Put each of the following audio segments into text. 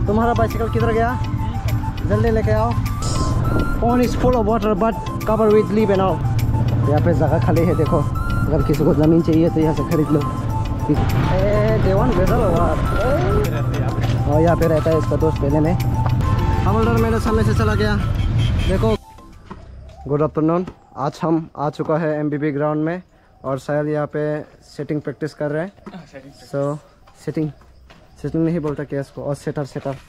तुम्हारा बाइसिकल किधर गया? जल्दी लेके आओ। Pond is full of water but covered with leaf and all. यहाँ पे जगह खाली है, देखो। अगर किसी को ज़मीन चाहिए तो यहाँ से खरीद लो। देवान बेटा और यहाँ पे रहता है इसका दोस्त पहले में। हवलदार मेरे सामने से चला गया, देखो। Good afternoon. आज हम आ चुका है एमबीबी ग्राउंड में और शायद यहाँ पे सेटिंग प्रैक्टिस कर रहे हैं। सो सेटिंग नहीं बोलता क्या इसको, और सेटर।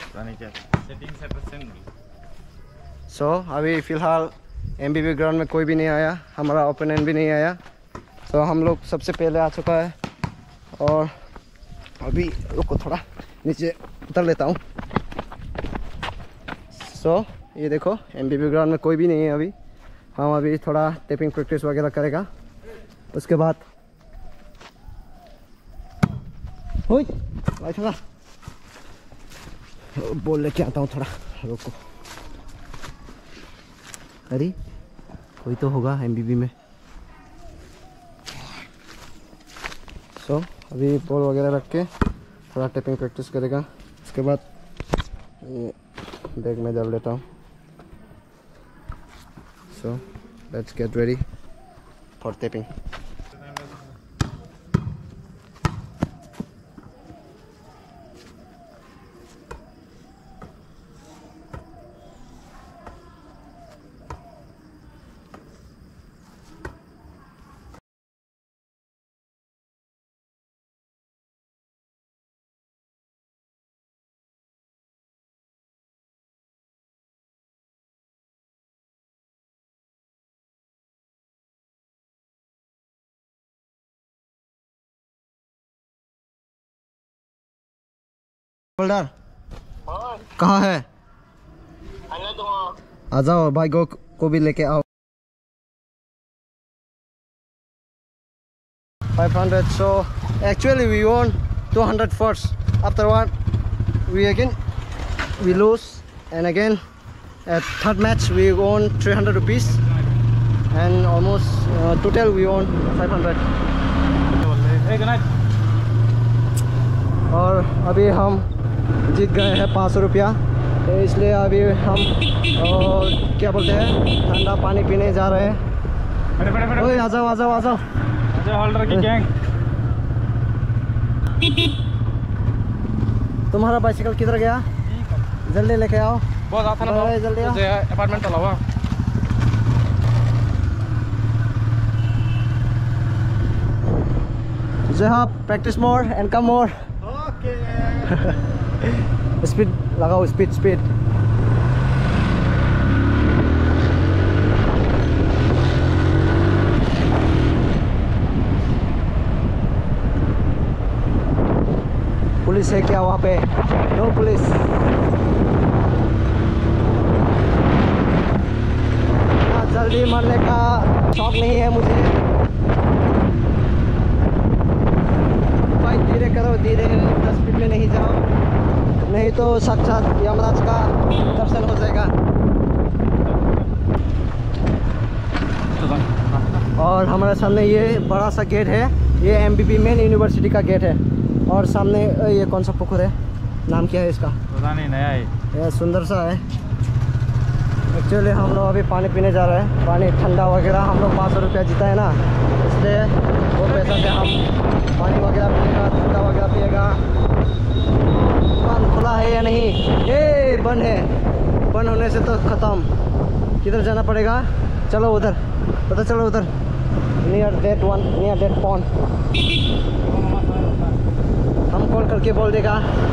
सो अभी फ़िलहाल एमबीबी ग्राउंड में कोई भी नहीं आया, हमारा ओपोनेंट भी नहीं आया। सो हम लोग सबसे पहले आ चुका है और अभी रुको थोड़ा नीचे उतर लेता हूँ। सो ये देखो एमबीबी ग्राउंड में कोई भी नहीं है अभी। हम अभी थोड़ा टेपिंग प्रैक्टिस वगैरह करेगा, उसके बाद थोड़ा बोल लेके आता हूँ, थोड़ा रुको। अरे कोई तो होगा एमबीबी में। सो अभी बॉल वगैरह रख के थोड़ा टेपिंग प्रैक्टिस करेगा, उसके बाद ये बैग में डाल लेता हूँ। So let's get ready for tapping. हवलदार कहाँ है? आ जाओ, भाई को भी लेके आओ। 500. So actually we won 200 first. After one we lose, and again at third match we won 300 rupees, and almost total we won 500. और अभी हम जीत गए हैं 500 रुपया, तो इसलिए अभी हम क्या बोलते हैं ठंडा पानी पीने जा रहे हैं। ओए आ जाओ हवलदार की गैंग। तुम्हारा बाइसिकल किधर गया? जल्दी लेके आओ। बहुत आता ना, जल्दी आओ। अपार्टमेंट चला हुआ। Practice more and come more. Speed लगाओ, स्पीड। पुलिस है क्या वहाँ पे? No police. जल्दी मरने का शौक नहीं है मुझे। भाई धीरे करो, धीरे 10 फीट में नहीं जाओ, नहीं तो साक्षात यमराज का दर्शन हो जाएगा। और हमारे सामने ये बड़ा सा गेट है, ये एमबीबी मेन यूनिवर्सिटी का गेट है। और सामने ये कौन सा पुकुर है, नाम क्या है इसका? पता नहीं, नया है ये, सुंदर सा है। एक्चुअली हम लोग अभी पानी पीने जा रहे हैं, पानी ठंडा वगैरह। हम लोग 500 रुपया जीता है ना, इसलिए वो पैसा से हम पानी वगैरह पिएगा, ठंडा वगैरह पिएगा। दुकान खुला है या नहीं? ये बंद है, बंद होने से तो ख़त्म। किधर जाना पड़ेगा? चलो उधर, पता चलो उधर, नियर डेट पॉन्ड। हम कॉल करके बोल देगा।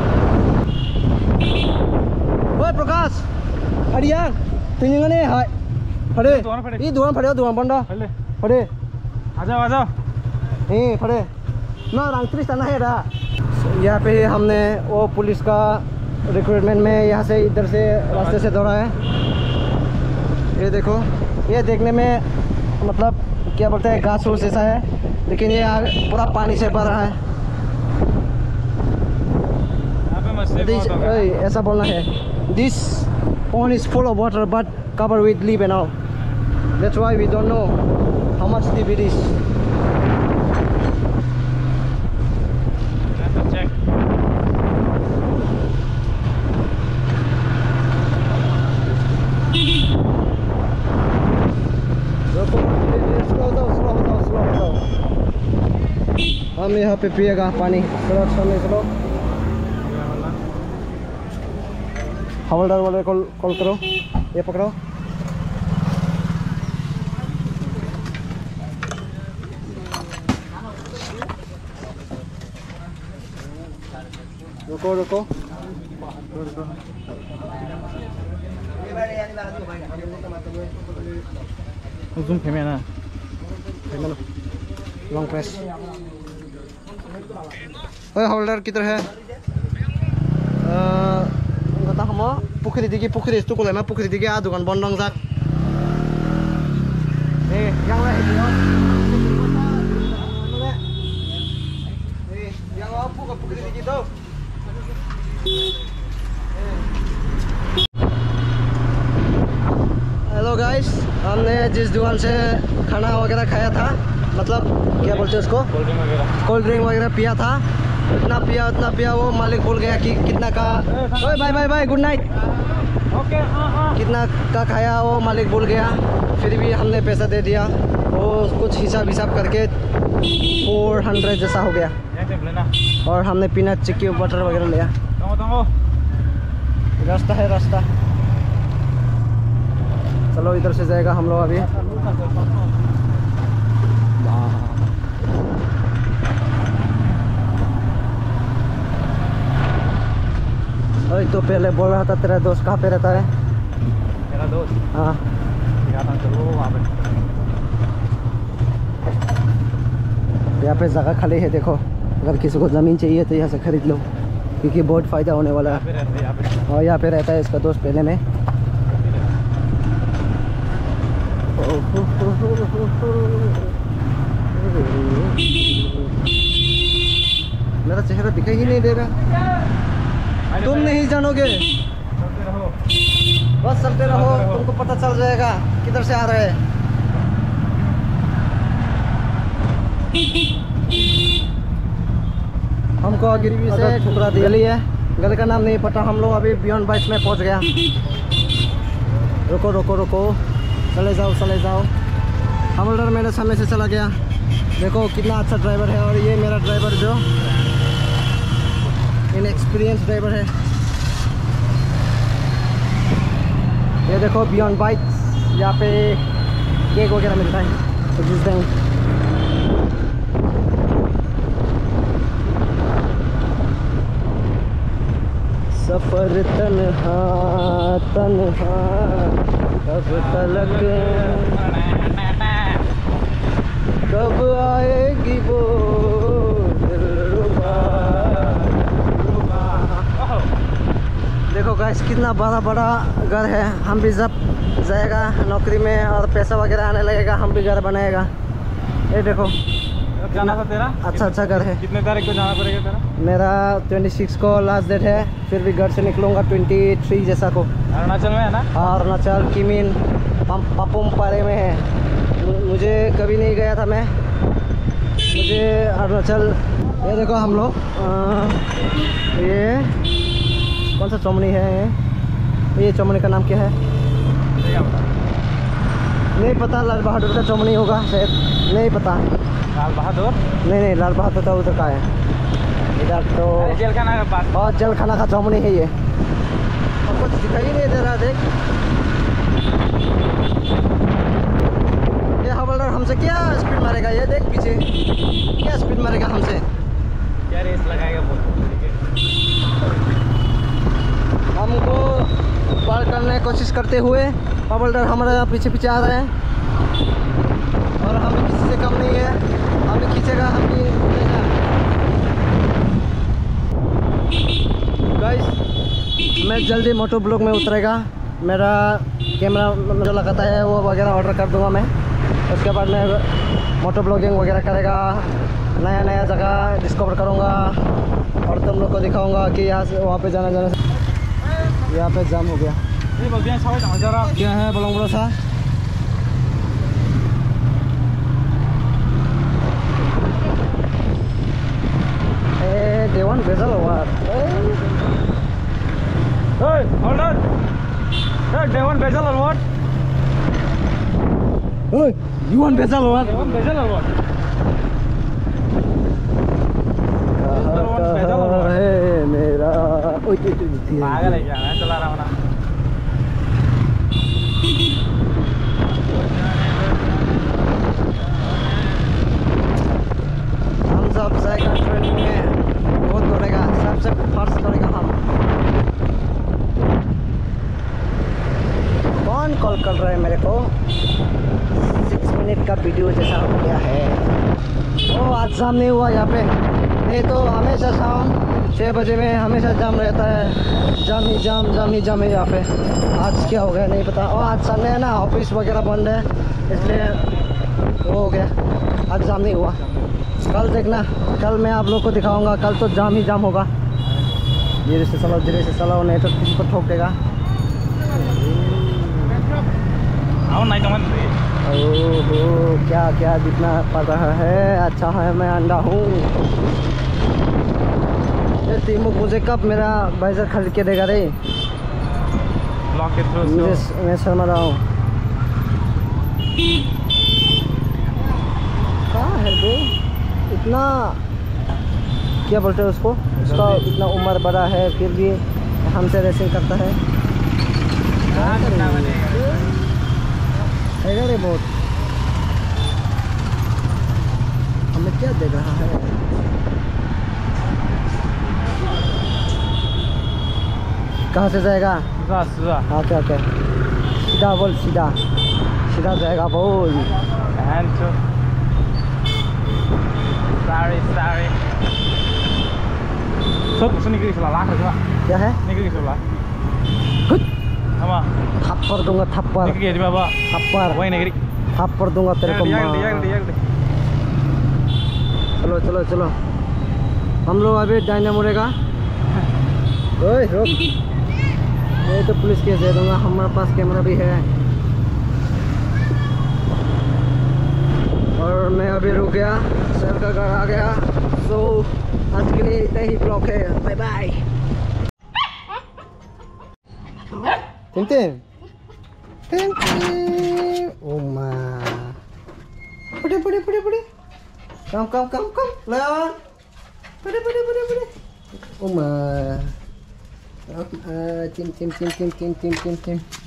ओए प्रकाश, अरे यार तुझे हाय फड़े ये दुआन बंद फड़े। आ जाओ। नहीं फड़े ना, रंगत्रिस ताना है रहा। यहाँ पे हमने वो पुलिस का रिक्रूटमेंट में यहाँ से इधर से रास्ते से दौड़ा है। ये देखो, ये देखने में मतलब क्या बोलते हैं घास फूस जैसा है, लेकिन ये पूरा पानी से भर रहा है। ऐसा बोलना है, this pond is full of water but covered with leaf and all. That's why we don't know how much deep it is. हमने यहाँ पे पिएगा पानी। चलो सामने चलो, हवलदार वाले को कॉल करो, ये पकड़ो। रुको रुको, zoom camera ना लॉन्ग प्रेस। ओए हवलदार किधर है? kata kamu Pukhri Digi Pukhri itu kalau emang Pukhri Digi aduh kan bondong zak. Yang lain itu. Yang apa ke Pukhri Digi tuh? Hello guys, हमने जिस दुकान से खाना वगैरह खाया था, मतलब क्या बोलते हैं उसको, कोल्ड ड्रिंक वगैरह पिया था, उतना पिया वो मालिक बोल गया कि कितना का। ओए bye bye good night. Okay कितना का खाया वो मालिक बोल गया, फिर भी हमने पैसा दे दिया। वो कुछ हिसाब करके 400 जैसा हो गया। और हमने पीनट चिक्की बटर वगैरह लिया। रास्ता है रास्ता, चलो इधर से जाएगा हम लोग अभी। अरे तो पहले बोल रहा था तेरा दोस्त कहाँ पे रहता है? मेरा दोस्त? हाँ यहाँ पे जगह खाली है, देखो अगर किसी को ज़मीन चाहिए तो यहाँ से खरीद लो, क्योंकि बहुत फ़ायदा होने वाला है। और यहाँ पे रहता है इसका दोस्त पहले में। मेरा चेहरा दिखाई ही नहीं दे रहा, तुम नहीं जानोगे। बस चलते रहो, तुमको पता चल जाएगा किधर से आ रहे हैं। हमको गिरवी से ठुकरा दिया। गली है, गली का नाम नहीं पता, हम लोग अभी बियॉन्ड बाइट्स में पहुंच गया। रुको रुको रुको, चले जाओ। हवलदार मेरे सामने से चला गया। देखो कितना अच्छा ड्राइवर है, और ये मेरा ड्राइवर जो इनएक्सपीरियंस ड्राइवर है। ये देखो बियॉन्ड बाइट्स, यहाँ पे केक वगैरह मिलता है, तो जिस दिन सफर तन्हा कब तलक, कब आएगी वो दिलरुबा। देखो गाइस कितना बड़ा घर है। हम भी जब जाएगा नौकरी में और पैसा वगैरह आने लगेगा, हम भी घर बनाएगा। ये देखो जाना था तेरा? अच्छा घर है। कितने तारीख को जाना पड़ेगा तेरा? मेरा 26 को लास्ट डेट है, फिर भी घर से निकलूँगा 23 जैसा को। अरुणाचल में है ना? हाँ अरुणाचल किमिन पापुम पारे में है। मुझे कभी नहीं गया था मैं, मुझे अरुणाचल। ये देखो हम लोग, ये कौन सा चौमनी है? ये चौमनी का नाम क्या है? नहीं पता, लाल बहादुर का चौमनी होगा शायद, नहीं पता। लाल बहादुर? नहीं लाल बहादुर तो उधर का है, इधर तो जेलखाना का पास। बहुत जेलखाना का चौमनी है ये। अब कुछ दिखाई नहीं दे रहा, देख। ये हवलदार हमसे क्या स्पीड मारेगा, ये देख पीछे क्या स्पीड मारेगा हमसे। क्या रेस लगाएगा बोल? हमको पार करने की कोशिश करते हुए हवलदार हमारे पीछे आ रहे हैं, और हम भी किसी से कम नहीं है। हम भी खींचेगा, हम भी उड़ेगा। गाइस मैं जल्दी मोटो ब्लॉग में उतरेगा। मेरा कैमरा जो लगाता है वो वगैरह ऑर्डर कर दूंगा मैं। उसके बाद मैं मोटो ब्लॉगिंग वगैरह करेगा, नया जगह डिस्कवर करूंगा, और तुम लोग को दिखाऊंगा कि यहाँ से वहाँ पे जाने से। यहाँ पे जाम हो गया। क्या है बड़ा सा? देवन बेजल हुआ। Hold on. Devon Bezal or what? You want bezel or what? Devon Bezal or what? पागल है क्या? मैं चला रहा हूँ ना। हम सब जाएगा ट्रेनिंग में, बहुत दौड़ेगा, सबसे फर्स्ट दौड़ेगा हम। कौन कॉल कर रहा है मेरे को? 6 मिनट का वीडियो जैसा हो गया है। ओ आज शाम नहीं हुआ यहाँ पे, नहीं तो हमेशा शाम 6 बजे में हमेशा जाम रहता है। जाम ही जाम है यहाँ पे। आज क्या हो गया नहीं पता। और आज संडे है ना, ऑफिस वगैरह बंद है, इसलिए वो हो गया, आज जाम नहीं हुआ। कल देखना, कल मैं आप लोग को दिखाऊंगा। कल तो जाम ही जाम होगा। धीरे से चलाओ नहीं तो किसी को ठोक देगा। ओहो क्या क्या दिखना पड़ रहा है। अच्छा है मैं अंडा हूँ। ये तीमुक मुझे कब मेरा बाइजर खरीद के देगा रे? मैं शर्मा रहा हूँ। कहाँ है वो? इतना क्या बोलते हैं उसको? उसका इतना उम्र बड़ा है फिर भी हमसे रेसिंग करता है। हैगा रे बहुत। हमें क्या देख रहा है? कहाँ से जाएगा? ओके ओके, सीधा बोल, सीधा जाएगा बोल। Sorry. Sudah negeri sebelah lah, क्या है? negeri sebelah. कुछ Apa? थप्पड़ दूंगा, थप्पड़ Negeri di bawah. थप्पड़ Wah negeri. थप्पड़ दूंगा तेरे को। चलो हम लोग अभी डायनामोरेगा। ओए रुक, नहीं तो पुलिस केस दे दूंगा। हमारे पास कैमरा भी है। और मैं अभी रुक गया, सर का घर आ गया। सो आज के लिए इतना ही ब्लॉग है। Bye bye. टिन ओ माँ, पड़े कम लाओ, पड़े ओ माँ, टिन